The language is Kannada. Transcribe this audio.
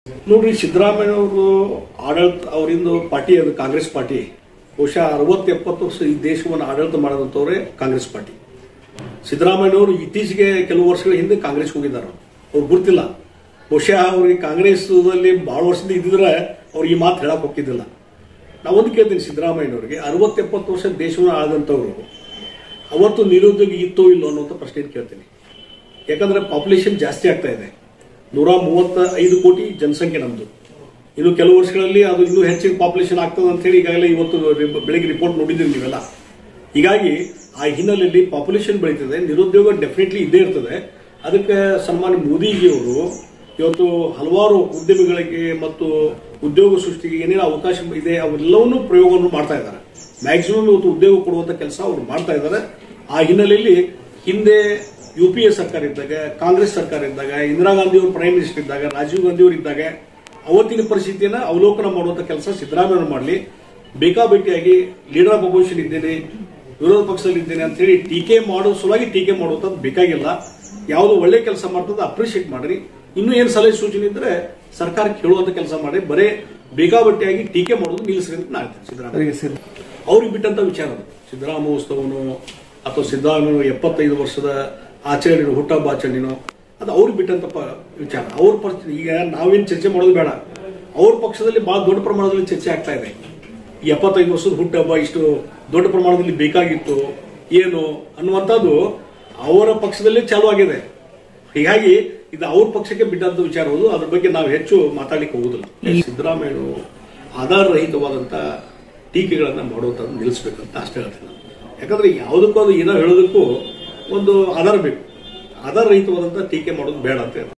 ನೋಡ್ರಿ, ಸಿದ್ದರಾಮಯ್ಯನವರು ಆಡಳಿತ ಅವರಿಂದ ಪಾರ್ಟಿ ಅದು ಕಾಂಗ್ರೆಸ್ ಪಾರ್ಟಿ. ಬಹುಶಃ 60-70 ವರ್ಷ ಈ ದೇಶವನ್ನು ಆಡಳಿತ ಮಾಡಿದಂಥವ್ರೆ ಕಾಂಗ್ರೆಸ್ ಪಾರ್ಟಿ. ಸಿದ್ದರಾಮಯ್ಯನವರು ಇತ್ತೀಚೆಗೆ ಕೆಲವು ವರ್ಷಗಳ ಹಿಂದೆ ಕಾಂಗ್ರೆಸ್ ಹೋಗಿದ್ದಾರೆ. ಅವ್ರು ಗೊತ್ತಿಲ್ಲ, ಬಹುಶಃ ಅವ್ರಿಗೆ ಕಾಂಗ್ರೆಸ್ದಲ್ಲಿ ಬಹಳ ವರ್ಷದಿಂದ ಇದ್ದಿದ್ರೆ ಅವ್ರಿಗೆ ಈ ಮಾತು ಹೇಳಕ್ ಹೋಗ್ತಿದ್ದಿಲ್ಲ. ನಾವೊಂದು ಕೇಳ್ತೀನಿ, ಸಿದ್ದರಾಮಯ್ಯನವರಿಗೆ 60-70 ವರ್ಷ ದೇಶವನ್ನು ಆಳದಂತವ್ರು ಅವತ್ತು ನಿರುದ್ಯೋಗ ಇತ್ತೋ ಇಲ್ಲೋ ಅನ್ನೋಂಥ ಪ್ರಶ್ನೆ ಕೇಳ್ತೀನಿ. ಯಾಕಂದ್ರೆ ಪಾಪ್ಯುಲೇಷನ್ ಜಾಸ್ತಿ ಆಗ್ತಾ ಇದೆ. 135 ಕೋಟಿ ಜನಸಂಖ್ಯೆ ನಮ್ದು. ಇನ್ನು ಕೆಲವು ವರ್ಷಗಳಲ್ಲಿ ಅದು ಇನ್ನೂ ಹೆಚ್ಚಿನ ಪಾಪ್ಯುಲೇಷನ್ ಆಗ್ತದೆ ಅಂತ ಹೇಳಿ ಈಗಾಗಲೇ ಇವತ್ತು ಬೆಳಿಗ್ಗೆ ರಿಪೋರ್ಟ್ ನೋಡಿದ್ದೀರಿ ನೀವೆಲ್ಲ. ಹೀಗಾಗಿ ಆ ಹಿನ್ನೆಲೆಯಲ್ಲಿ ಪಾಪ್ಯುಲೇಷನ್ ಬೆಳೀತದೆ, ನಿರುದ್ಯೋಗ ಡೆಫಿನೆಟ್ಲಿ ಇದ್ದೇ ಇರ್ತದೆ. ಅದಕ್ಕೆ ಸನ್ಮಾನ್ಯ ಮೋದಿಜಿಯವರು ಇವತ್ತು ಹಲವಾರು ಉದ್ಯಮಿಗಳಿಗೆ ಮತ್ತು ಉದ್ಯೋಗ ಸೃಷ್ಟಿಗೆ ಏನೇನು ಅವಕಾಶ ಇದೆ ಅವೆಲ್ಲವನ್ನೂ ಪ್ರಯೋಗವನ್ನು ಮಾಡ್ತಾ ಇದ್ದಾರೆ. ಮ್ಯಾಕ್ಸಿಮಮ್ ಇವತ್ತು ಉದ್ಯೋಗ ಕೊಡುವಂತ ಕೆಲಸ ಅವರು ಮಾಡ್ತಾ ಇದ್ದಾರೆ. ಆ ಹಿನ್ನೆಲೆಯಲ್ಲಿ ಹಿಂದೆ UPA ಸರ್ಕಾರ ಇದ್ದಾಗ, ಕಾಂಗ್ರೆಸ್ ಸರ್ಕಾರ ಇದ್ದಾಗ, ಇಂದಿರಾ ಗಾಂಧಿ ಅವರು ಪ್ರೈಮ್ ಮಿನಿಸ್ಟರ್ ಇದ್ದಾಗ, ರಾಜೀವ್ ಗಾಂಧಿ ಅವರು ಇದ್ದಾಗ ಅವತ್ತಿನ ಪರಿಸ್ಥಿತಿಯನ್ನ ಅವಲೋಕನ ಮಾಡುವಂತ ಕೆಲಸ ಸಿದ್ದರಾಮಯ್ಯ ಮಾಡಲಿ. ಬೇಕಾಬಿಟ್ಟಿಯಾಗಿ ಲೀಡರ್ ಆಫ್ ಅಪೋಸಿಷನ್ ಇದ್ದೇನೆ, ವಿರೋಧ ಪಕ್ಷದಲ್ಲಿ ಇದ್ದೇನೆ ಅಂತ ಹೇಳಿ ಟೀಕೆ ಮಾಡೋ ಸಲುವಾಗಿ ಟೀಕೆ ಮಾಡುವಂತದ್ದು ಬೇಕಾಗಿಲ್ಲ. ಯಾವುದು ಒಳ್ಳೆ ಕೆಲಸ ಮಾಡ್ತದೆ ಅಪ್ರಿಷಿಯೇಟ್ ಮಾಡ್ರಿ. ಇನ್ನೂ ಏನು ಸಲಹೆ ಸೂಚನೆ ಇದ್ರೆ ಸರ್ಕಾರಕ್ಕೆ ಹೇಳುವಂತ ಕೆಲಸ ಮಾಡಿ, ಬರೇ ಬೇಕಾಬಟ್ಟಿಯಾಗಿ ಟೀಕೆ ಮಾಡೋದು ನಿಲ್ಲಿಸ್ರಿ ಅಂತ ನಾನು ಹೇಳ್ತೇನೆ. ಸಿದ್ದರಾಮಯ್ಯ ಅವ್ರಿಗೆ ಬಿಟ್ಟಂತ ವಿಚಾರ ಅದು. ಸಿದ್ದರಾಮೋತ್ಸವನೋ ಅಥವಾ ಸಿದ್ದರಾಮಯ್ಯ 75 ವರ್ಷದ ಆಚರಣೆನೋ, ಹುಟ್ಟಹಬ್ಬ ಆಚರಣೆನೋ, ಅದು ಅವ್ರಿಗೆ ಬಿಟ್ಟಂತ ವಿಚಾರ. ಅವ್ರ ಪರಿಸ್ಥಿತಿ ಈಗ ನಾವೇನು ಚರ್ಚೆ ಮಾಡೋದು ಬೇಡ. ಅವ್ರ ಪಕ್ಷದಲ್ಲಿ ಬಹಳ ದೊಡ್ಡ ಪ್ರಮಾಣದಲ್ಲಿ ಚರ್ಚೆ ಆಗ್ತಾ ಇದೆ. 75 ವರ್ಷದ ಹುಟ್ಟಹಬ್ಬ ಇಷ್ಟು ದೊಡ್ಡ ಪ್ರಮಾಣದಲ್ಲಿ ಬೇಕಾಗಿತ್ತು ಏನು ಅನ್ನುವಂಥದ್ದು ಅವರ ಪಕ್ಷದಲ್ಲಿ ಚಾಲು ಆಗಿದೆ. ಹೀಗಾಗಿ ಇದು ಅವ್ರ ಪಕ್ಷಕ್ಕೆ ಬಿಟ್ಟಂತ ವಿಚಾರ ಹೋದು. ಅದ್ರ ಬಗ್ಗೆ ನಾವು ಹೆಚ್ಚು ಮಾತಾಡ್ಲಿಕ್ಕೆ ಹೋಗುದಿಲ್ಲ. ಸಿದ್ದರಾಮಯ್ಯ ಆಧಾರ ರಹಿತವಾದಂತ ಟೀಕೆಗಳನ್ನ ಮಾಡುವಂಥದ್ದು ನಿಲ್ಲಿಸಬೇಕಂತ ಅಷ್ಟೇ ಹೇಳ್ತೀನಿ ನಾನು. ಯಾಕಂದ್ರೆ ಯಾವುದಕ್ಕೂ ಅದು ಏನೋ ಹೇಳೋದಕ್ಕೂ ಒಂದು ಆಧಾರ ಬೇಕು. ಆಧಾರ ರಹಿತವಾದಂತ ಟೀಕೆ ಮಾಡೋದು ಬೇಡ ಅಂತ